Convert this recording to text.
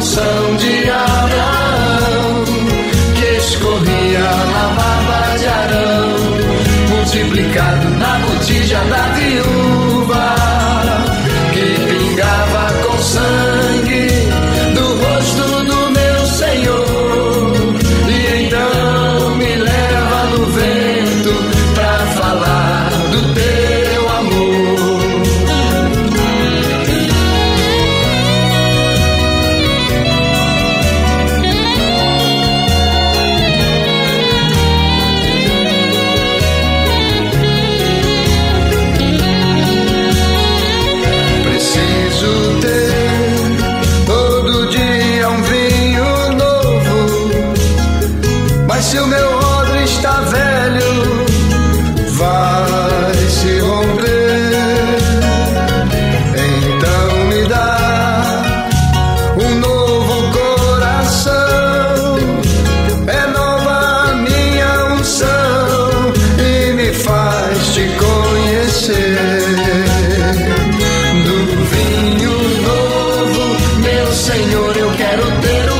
unção de Abraão, que escorria na barba de Arão, multiplicado na botija da viúva, que pingava com sangue do rosto do meu Senhor. E então me leva no vento pra falar do teu amor. Preciso ter todo dia um vinho novo, mas se o meu odre está velho, vai se romper. Então me dá um novo coração, renova a minha unção e me faz te conhecer. Do vinho novo, meu Senhor, eu quero ter